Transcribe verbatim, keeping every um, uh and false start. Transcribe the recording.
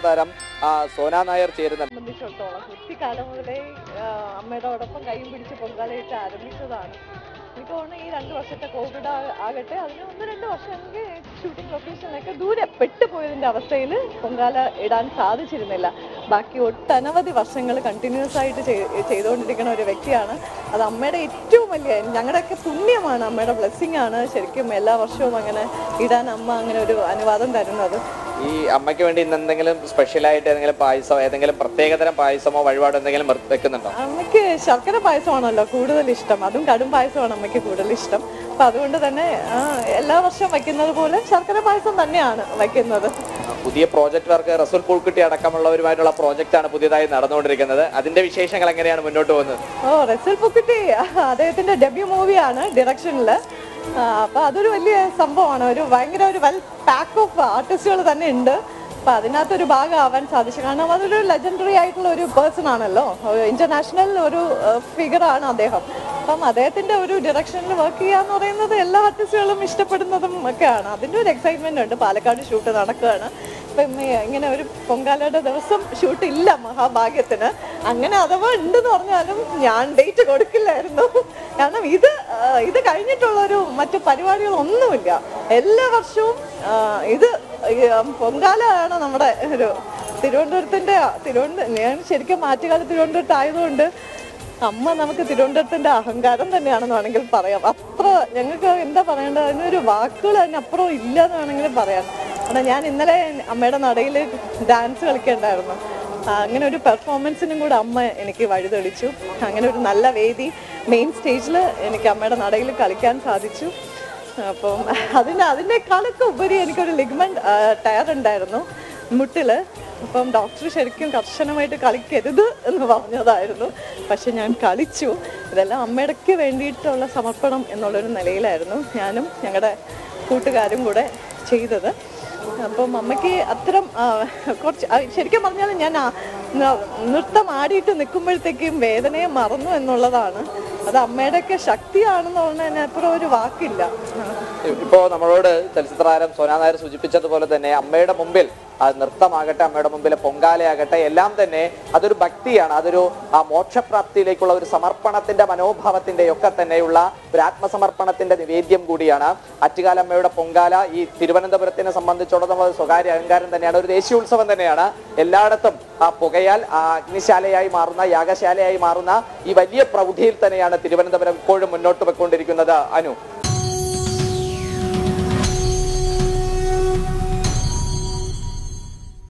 താരം സോന നായർ ചേരുന്നത്. സംബന്ധിച്ചിടത്തോളം കുട്ടിക്കാലം മുതലേ അമ്മയോടൊപ്പം കൈയും പിടിച്ച് പൊങ്കാലയിട്ട് ആരംഭിച്ചതാണ്. എനിക്ക് തോന്നുന്നു ഈ രണ്ട് വർഷത്തെ കോവിഡ് ആകട്ടെ അതിന് ഒന്ന് രണ്ട് വർഷം എനിക്ക് ഷൂട്ടിംഗ് ലൊക്കേഷനിലൊക്കെ ദൂരെ പെട്ടുപോയതിൻ്റെ അവസ്ഥയിൽ പൊങ്കാല ഇടാൻ സാധിച്ചിരുന്നില്ല. ബാക്കി ഒട്ടനവധി വർഷങ്ങൾ കണ്ടിന്യൂസ് ആയിട്ട് ചെയ്തുകൊണ്ടിരിക്കുന്ന ഒരു വ്യക്തിയാണ്. അത് അമ്മയുടെ ഏറ്റവും വലിയ ഞങ്ങളുടെയൊക്കെ പുണ്യമാണ്, അമ്മയുടെ ബ്ലെസ്സിങ് ആണ് ശരിക്കും എല്ലാ വർഷവും അങ്ങനെ ഇടാൻ അമ്മ അങ്ങനെ ഒരു അനുവാദം തരുന്നത്. ഈ അമ്മയ്ക്ക് വേണ്ടി ഇന്ന് എന്തെങ്കിലും സ്പെഷ്യലായിട്ട് ഏതെങ്കിലും പായസമോ ഏതെങ്കിലും പ്രത്യേകതരം പായസമോ വഴിപാടോ എന്തെങ്കിലും വെക്കുന്നുണ്ടോ? അമ്മയ്ക്ക് ശർക്കര പായസമാണല്ലോ കൂടുതൽ ഇഷ്ടം, അതും കടും പായസമാണ് അമ്മയ്ക്ക് കൂടുതൽ ഇഷ്ടം. അപ്പം അതുകൊണ്ട് തന്നെ എല്ലാ വർഷവും വയ്ക്കുന്നത് പോലെ ശർക്കര പായസം തന്നെയാണ് വയ്ക്കുന്നത്. പുതിയ പ്രോജക്റ്റ് വർക്ക് റസൂൽ പൂൾക്കുട്ടി അടക്കമുള്ളവരുമായിട്ടുള്ള പ്രോജക്റ്റാണ് പുതിയതായി നടന്നുകൊണ്ടിരിക്കുന്നത്. അതിന്റെ വിശേഷങ്ങൾ എങ്ങനെയാണ് മുന്നോട്ട് പോകുന്നത്? ഓ റസൂൽ പൂൾക്കുട്ടി അദ്ദേഹത്തിന്റെ ഡെബ്യൂ മൂവിയാണ് ഡിറക്ഷനിൽ. അപ്പൊ അതൊരു വലിയ സംഭവമാണ്. ഒരു ഭയങ്കര ഒരു വെൽ പാക്ക് ഓഫ് ആർട്ടിസ്റ്റുകൾ തന്നെ ഉണ്ട്. അപ്പൊ അതിനകത്തൊരു ഭാഗമാവാൻ സാധിച്ചു. കാരണം അതൊരു ലെജൻഡറി ആയിട്ടുള്ള ഒരു പേഴ്സൺ ആണല്ലോ, ഇന്റർനാഷണൽ ഒരു ഫിഗറാണ് അദ്ദേഹം. അപ്പം അദ്ദേഹത്തിന്റെ ഒരു ഡിറക്ഷനിൽ വർക്ക് ചെയ്യാന്ന് പറയുന്നത് എല്ലാ ആർട്ടിസ്റ്റുകളും ഇഷ്ടപ്പെടുന്നതും ഒക്കെയാണ്. അതിൻ്റെ ഒരു എക്സൈറ്റ്മെന്റ് ഉണ്ട്. പാലക്കാട് ഷൂട്ട് നടക്കുകയാണ്. ഇപ്പം ഇങ്ങനെ ഒരു പൊങ്കാലയുടെ ദിവസം ഷൂട്ട് ഇല്ല മഹാഭാഗ്യത്തിന്. അങ്ങനെ അഥവാ ഉണ്ടെന്ന് പറഞ്ഞാലും ഞാൻ ഡേറ്റ് കൊടുക്കില്ലായിരുന്നു. കാരണം ഇത് ഇത് കഴിഞ്ഞിട്ടുള്ളൊരു മറ്റു പരിപാടികളൊന്നുമില്ല. എല്ലാ വർഷവും ഇത് പൊങ്കാലയാണ് നമ്മുടെ ഒരു തിരുവനന്തപുരത്തിൻ്റെ തിരുവനന്തപുരം ഞാൻ ശരിക്കും ആറ്റുകാല തിരുവനന്തപുരത്ത് ആയതുകൊണ്ട് അമ്മ നമുക്ക് തിരുവനന്തപുരത്തിൻ്റെ അഹങ്കാരം തന്നെയാണെന്ന് വേണമെങ്കിൽ പറയാം. അത്ര ഞങ്ങൾക്ക് എന്താ പറയേണ്ടത്, അതിനൊരു വാക്കുകൾ അതിനപ്പുറം ഇല്ല എന്ന് വേണമെങ്കിൽ പറയാം. കാരണം ഞാൻ ഇന്നലെ അമ്മയുടെ നടയിൽ ഡാൻസ് കളിക്കേണ്ടായിരുന്നു. അങ്ങനെ ഒരു പെർഫോമൻസിനും കൂടെ അമ്മ എനിക്ക് വഴിതെളിച്ചു. അങ്ങനെ ഒരു നല്ല വേദി മെയിൻ സ്റ്റേജിൽ എനിക്ക് അമ്മയുടെ നടയിൽ കളിക്കാൻ സാധിച്ചു. അപ്പം അതിന് അതിനേക്കാളൊക്കെ ഉപരി എനിക്കൊരു ലിഗ്മെന്റ് ടയർ ഉണ്ടായിരുന്നു മുട്ടിൽ. അപ്പം ഡോക്ടർ ശരിക്കും കർശനമായിട്ട് കളിക്കരുത് എന്ന് പറഞ്ഞതായിരുന്നു. പക്ഷെ ഞാൻ കളിച്ചു. ഇതെല്ലാം അമ്മയ്ക്ക് വേണ്ടിയിട്ടുള്ള സമർപ്പണം എന്നുള്ളൊരു നിലയിലായിരുന്നു ഞാനും ഞങ്ങളുടെ കൂട്ടുകാരും കൂടെ ചെയ്തത്. അപ്പം അമ്മയ്ക്ക് അത്തരം കുറച്ച് ശരിക്കും പറഞ്ഞാൽ ഞാൻ നൃത്തം ആടിയിട്ട് നിൽക്കുമ്പോഴത്തേക്കും വേദനയെ മറന്നു എന്നുള്ളതാണ്. അത് അമ്മയുടെയൊക്കെ ശക്തിയാണെന്ന് പറഞ്ഞാൽ അപ്പുറം ഒരു വാക്കില്ല. ഇപ്പോൾ നമ്മളോട് ചലച്ചിത്രതാരം സോന നായർ സൂചിപ്പിച്ചതുപോലെ തന്നെ അമ്മയുടെ മുമ്പിൽ അത് നൃത്തമാകട്ടെ, അമ്മയുടെ മുമ്പിലെ പൊങ്കാലയാകട്ടെ, എല്ലാം തന്നെ അതൊരു ഭക്തിയാണ്. അതൊരു ആ മോക്ഷപ്രാപ്തിയിലേക്കുള്ള ഒരു സമർപ്പണത്തിന്റെ മനോഭാവത്തിന്റെ ഒക്കെ തന്നെയുള്ള ഒരു ആത്മസമർപ്പണത്തിന്റെ നിവേദ്യം കൂടിയാണ് ആറ്റുകാലമ്മയുടെ പൊങ്കാല. ഈ തിരുവനന്തപുരത്തിനെ സംബന്ധിച്ചിടത്തോളം സ്വകാര്യ അഹങ്കാരം തന്നെയാണ്, ഒരു ദേശീയോത്സവം തന്നെയാണ്. എല്ലായിടത്തും ആ പുകയാൽ ആ അഗ്നിശാലയായി മാറുന്ന, യാഗശാലയായി മാറുന്ന ഈ വലിയ പ്രൗഢിയിൽ തന്നെയാണ് തിരുവനന്തപുരം ഇപ്പോഴും മുന്നോട്ട് പോയിക്കൊണ്ടിരിക്കുന്നത്. അനു.